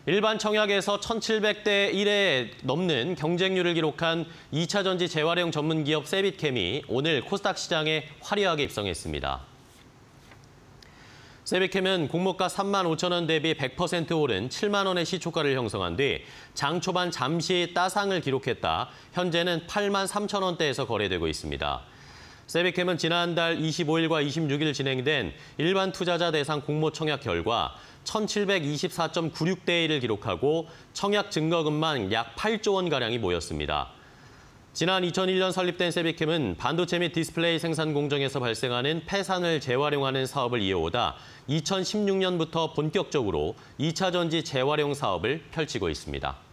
일반 청약에서 1,700대 1에 넘는 경쟁률을 기록한 2차 전지 재활용 전문 기업 세빛켐이 오늘 코스닥 시장에 화려하게 입성했습니다. 세빛켐은 공모가 3만 5천 원 대비 100% 오른 7만 원의 시초가를 형성한 뒤 장 초반 잠시 따상을 기록했다 현재는 8만 3천 원대에서 거래되고 있습니다. 세빛켐은 지난달 25일과 26일 진행된 일반 투자자 대상 공모 청약 결과 1,724.96대 1을 기록하고 청약 증거금만 약 8조 원가량이 모였습니다. 지난 2001년 설립된 세빛켐은 반도체 및 디스플레이 생산 공정에서 발생하는 폐산을 재활용하는 사업을 이어오다 2016년부터 본격적으로 2차 전지 재활용 사업을 펼치고 있습니다.